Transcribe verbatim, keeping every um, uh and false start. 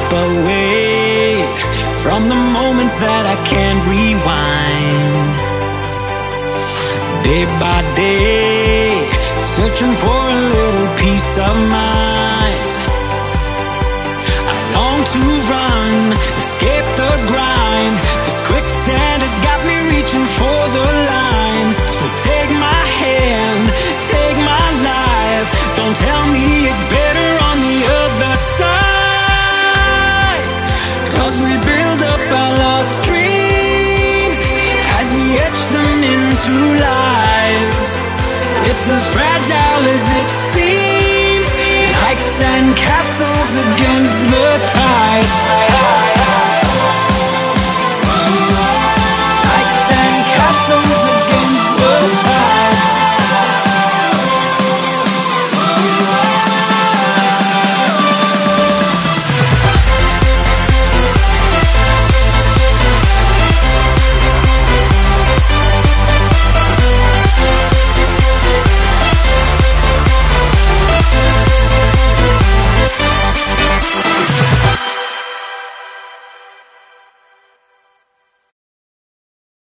away from the moments that I can't rewind. Day by day, searching for a little peace of mind. I long to run, escape the grind. This quicksand has got me reaching for the line. So take my hand, take my life. Don't tell me it's better on the other side. Cause we build up our lost dreams as we etch them into life. It's as fragile as it seems, like sand castles against the tide.